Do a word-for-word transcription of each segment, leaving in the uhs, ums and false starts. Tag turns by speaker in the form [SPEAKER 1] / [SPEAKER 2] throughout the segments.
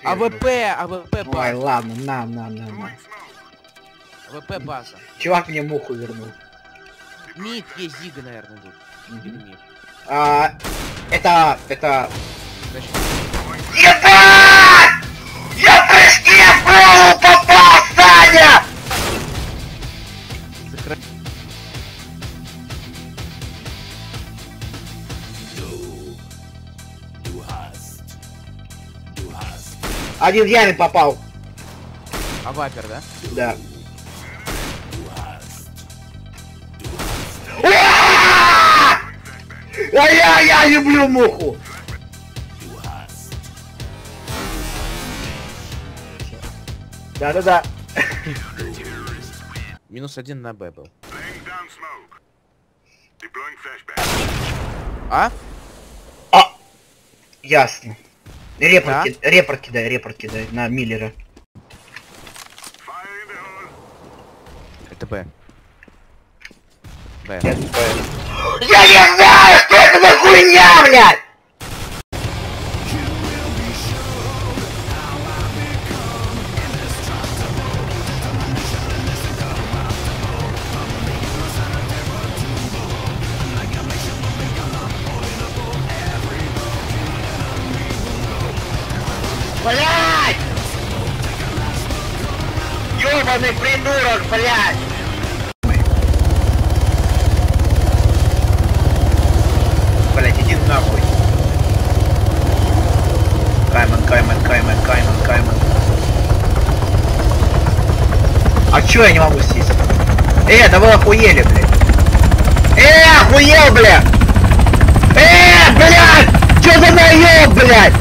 [SPEAKER 1] АВП, АВП
[SPEAKER 2] Ой,
[SPEAKER 1] база.
[SPEAKER 2] ладно, на, на, на, на.
[SPEAKER 1] АВП база.
[SPEAKER 2] Чувак мне муху вернул.
[SPEAKER 1] Мид есть, Зига, наверное, тут. Или мид.
[SPEAKER 2] А, это, это...
[SPEAKER 1] Значит,
[SPEAKER 2] Ебать! Я прыжки в голову попал, Саня!
[SPEAKER 1] закры...
[SPEAKER 2] Один в яме попал.
[SPEAKER 1] А вапер, да?
[SPEAKER 2] Да. А я, я люблю муху! Да-да-да.
[SPEAKER 1] Минус один на Б был. А?
[SPEAKER 2] А! Ясно. Репорт,
[SPEAKER 1] Да?
[SPEAKER 2] ки- репорт кидай, репорт кидай на Миллера.
[SPEAKER 1] Это Б. Б.
[SPEAKER 2] Я, я не знаю, что это за хуйня, блядь! Блядь! Ёбаный придурок, блядь! Блядь, иди нахуй. Кайман, Кайман, Кайман, Кайман, Кайман. А чё я не могу сесть? Э, да вы охуели, блядь. Э, охуел, блядь! Э, блядь! Чё за наёб, блядь?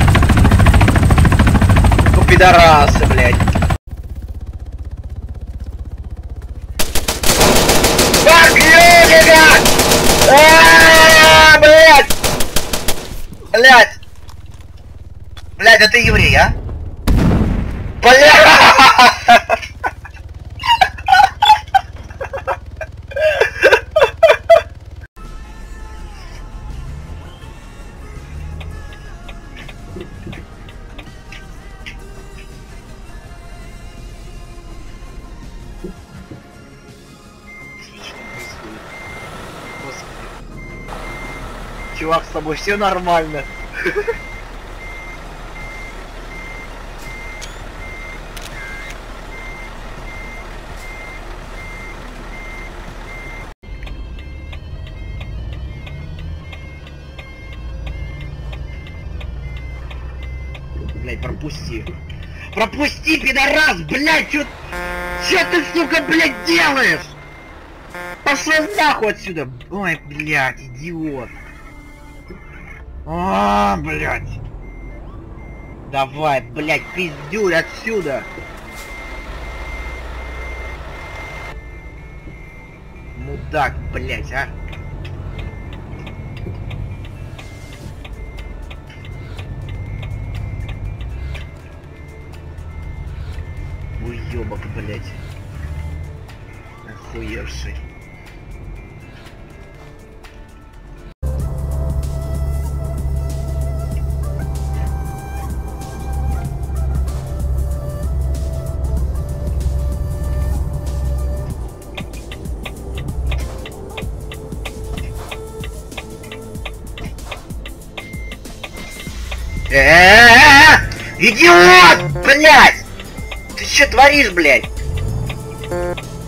[SPEAKER 2] Ну, пидорасы, блядь. Fuck you, нигga! А, блядь! Блядь! Блядь, это еврей, а? Блядь! Чувак, с тобой все нормально. Блять, пропусти. Пропусти, пидорас, блять, чё... Чё ты, сука, блять, делаешь? Пошел нахуй отсюда. Ой, блять, идиот. А, блять. Давай, блять, пиздюй отсюда. Мудак, блять, а. Уёбок, блять. Охуевший. Э-э-э! Идиот! Блядь! Ты что творишь, блядь?